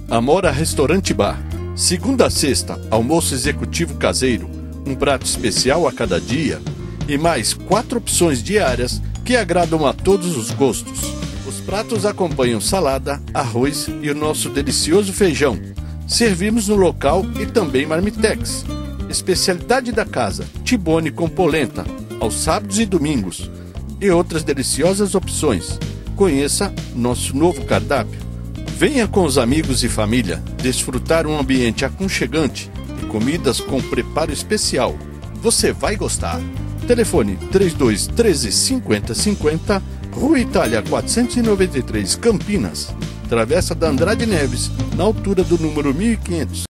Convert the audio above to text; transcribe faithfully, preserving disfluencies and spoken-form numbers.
Amora Restaurante Bar. Segunda a sexta, almoço executivo caseiro, um prato especial a cada dia e mais quatro opções diárias que agradam a todos os gostos. Os pratos acompanham salada, arroz e o nosso delicioso feijão. Servimos no local e também marmitex. Especialidade da casa, tibone com polenta, aos sábados e domingos. E outras deliciosas opções. Conheça nosso novo cardápio. Venha com os amigos e família desfrutar um ambiente aconchegante e comidas com preparo especial. Você vai gostar. Telefone trinta e dois, treze, cinquenta, cinquenta, Rua Itália quatrocentos e noventa e três, Campinas. Travessa da Andrade Neves, na altura do número mil e quinhentos.